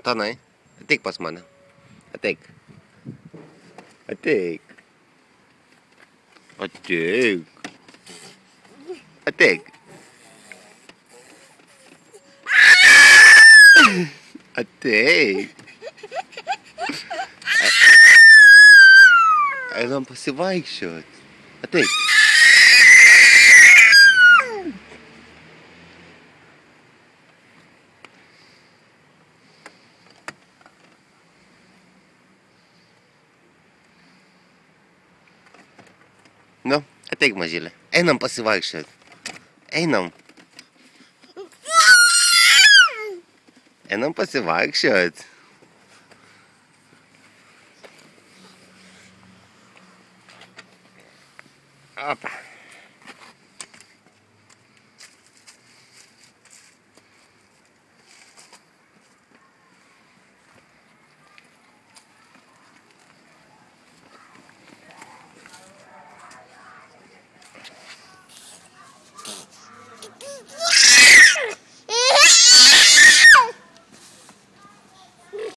Antonai, ateik pas mane. Ateik. Ateik. Ateik. Ateik. Ateik. Einam pasivaikščiot. Ateik. Nu, ateik, mažylė. Einam pasivaikščiot. Einam. Einam pasivaikščiot. Opa.